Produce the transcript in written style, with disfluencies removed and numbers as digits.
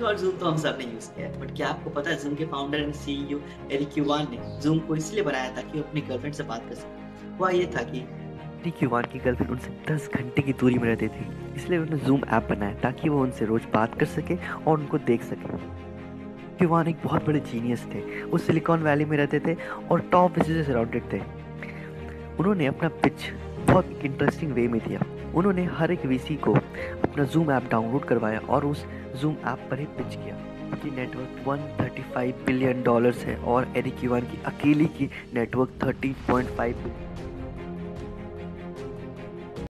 और ज़ूम तो हम सब ने यूज़ किया है। बट क्या आपको पता है ज़ूम के फाउंडर एंड सीईओ एरिक युवान ने ज़ूम को इसलिए बनाया ताकि वो अपनी गर्लफ्रेंड से बात कर सके। हुआ ये था कि एरिक युवान की गर्लफ्रेंड उनसे 10 घंटे की दूरी में रहती थी, इसलिए उन्होंने जूम ऐप बनाया ताकि वो उनसे रोज बात कर सके और उनको देख सके। युवान एक बहुत बड़े जीनियस थे। वो सिलिकॉन वैली में रहते थे और टॉप वीसी से सराउंडेड थे। उन्होंने अपना पिच बहुत इंटरेस्टिंग वे में दिया। उन्होंने हर एक वीसी को अपना जूम ऐप डाउनलोड करवाया और उस जूम ऐप पर ही पिच किया कि नेटवर्क 135 बिलियन डॉलर्स है और एरिक युवान की अकेली की नेटवर्क 30.5 बिलियन।